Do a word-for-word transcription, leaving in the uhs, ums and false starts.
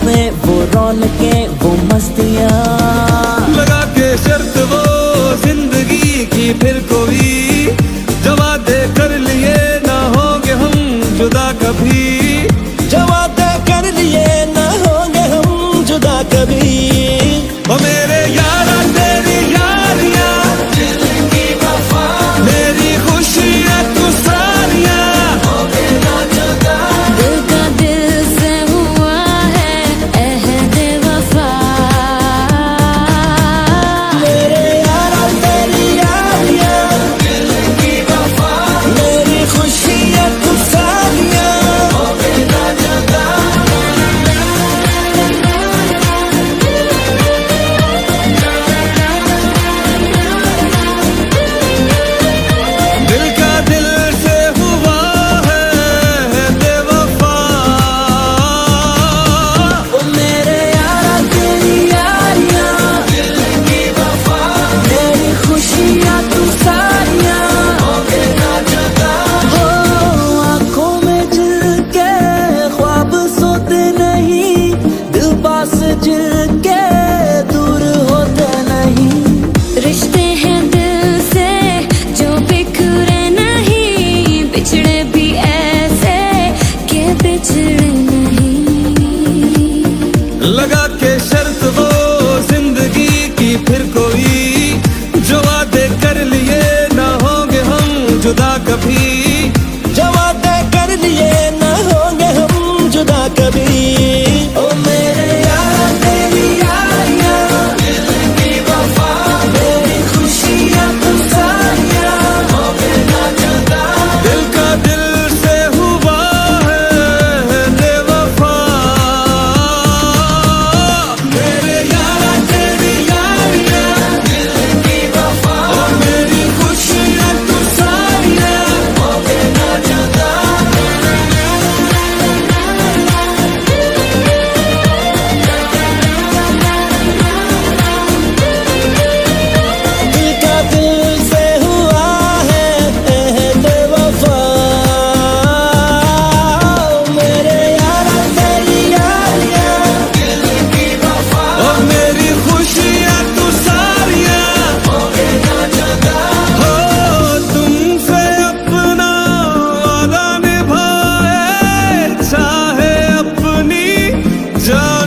बातें, वो रौनकें, वो मस्तियाँ। लगा के शर्त वो जिंदगी की फिर कोई, जो वादे कर लिए ना होंगे हम जुदा कभी। जो वादे कर लिए ना होंगे हम जुदा कभी। ओ मेरे यारा तेरी यारियां, दिल की वफा, मेरी खुशियां तू सारियां, होंगे ना जुदा। दिल का दिल से हुआ है अहद वफा। मेरे यारा तेरी यारियां, दिल की वफा, मेरी खुशियां तू सारियां, होंगे ना जुदा। दिल का दिल से हुआ है बेवफा। ओ मेरे यारा तेरी यारियां, दिल की वफा, मेरी खुशियां तू सारियां, होंगे ना जुदा। हो आंखों में जिल के ख्वाब सोते नहीं, दिल पास जिल के दूर होते नहीं। रिश्ते हैं दिल से जो बिखरे नहीं, बिछड़े भी ऐसे के बिछड़े नहीं। लगा के शर्त वो जिंदगी की फिर कोई, जो वादे कर लिए ना होंगे हम जुदा कभी। जो वादे कर लिए ना होंगे हम जुदा कभी। ओ मेरे यारा तेरी यारियां, दिल की वफा, मेरी खुशियां तू सारियां, होंगे ना जुदा। दिल का दिल से हुआ है बेवफा। मेरे यारा तेरी यारियां, दिल की वफा, और मेरी खुशियां तू सारियां, होंगे ना जुदा। दिल का दिल से हुआ है अहद वफा। मेरे यारा तेरी यारियां, दिल की वफा, और मेरी खुशियां तू सारियां, होंगे ना जुदा। हो तुमसे अपना वादा निभाए, चाहे अपनी जान